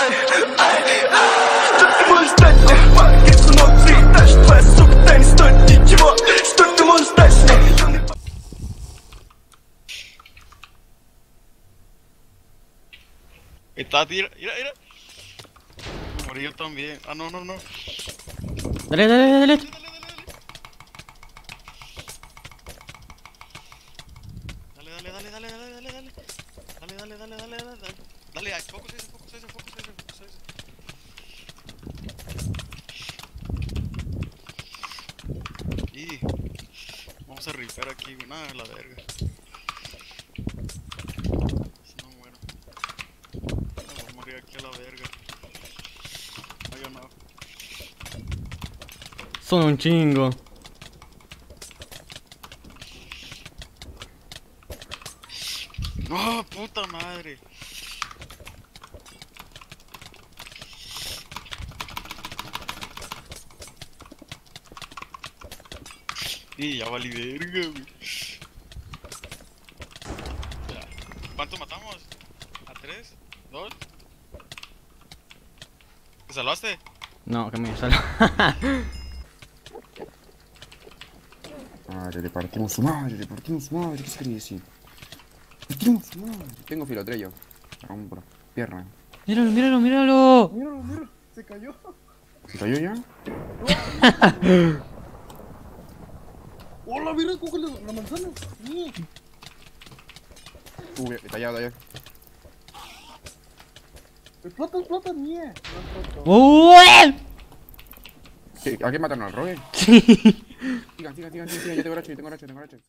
Что ты можешь дать мне? Магию внутри, даже твоя сука не стоит ничего. Что ты можешь дать мне? Está, tira, mira, mira. Morí yo también. Ah, no, no, no. Dale, dale, dale. Dale, dale, dale, dale, dale, dale, dale. Dale, dale, dale, dale, dale, dale. Dale, focus ese, focus ese, focus ese, focus ese. Y vamos a rifar aquí, nada, la verga. Si no muero. Me voy a morir aquí a la verga. No hay nada. Son un chingo. ¡Oh, puta madre! Y ya valí verga, güey. Ya. ¿Cuánto matamos? ¿A 3? ¿2? ¿Te salvaste? No, que me salgo. Madre, le partimos su madre, le partimos su madre, ¿qué se quería decir? Partimos su madre. Tengo filotrello. Rompo pierna. Míralo, míralo, míralo. Míralo, míralo, se cayó. ¿Se cayó ya? Hola, mira, coge la manzana. Sí. Detallado, detallado. Explota, nie. ¡Uy! ¿A qué mataron al Rogue? Sí. Sigan, ya tengo racha,